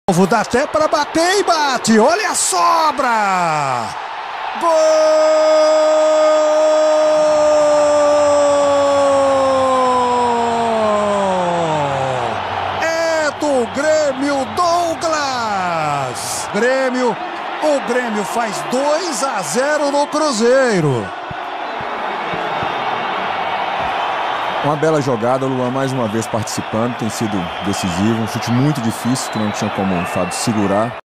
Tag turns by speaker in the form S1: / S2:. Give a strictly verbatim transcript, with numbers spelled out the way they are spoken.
S1: Vou dar até para bater e bate. Olha a sobra! Gol! É do Grêmio, Douglas! Grêmio, o Grêmio faz dois a zero no Cruzeiro.
S2: Uma bela jogada, o Luan mais uma vez participando, tem sido decisivo, um chute muito difícil que não tinha como o Fábio segurar.